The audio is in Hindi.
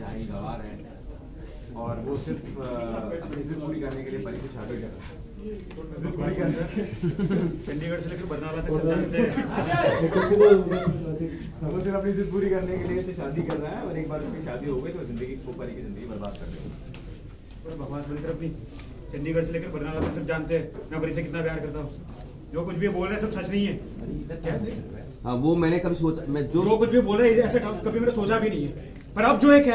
भाई गवार है और वो सिर्फ अपनी जिद पूरी करने के लिए परी से शादी कर रहा है। चंडीगढ़ से लेकर बरनाला तक सब जानते हैं। वो सिर्फ अपनी जिद पूरी करने के लिए शादी कर रहा है और एक बार उसकी शादी हो गई तो जिंदगी को परी की जिंदगी बर्बाद कर देगा। भगवान बंद कर अपनी। चंडीगढ़ से लेकर बरनाला तक सब जानते हैं मैं परी से कितना प्यार करता हूँ। जो कुछ भी बोल रहे हैं सब सच नहीं है। हाँ वो मैंने कभी सोचा, मैं जो कुछ भी बोल रहे हैं ऐसा कभी मैंने सोचा भी नहीं है। पर अब जो है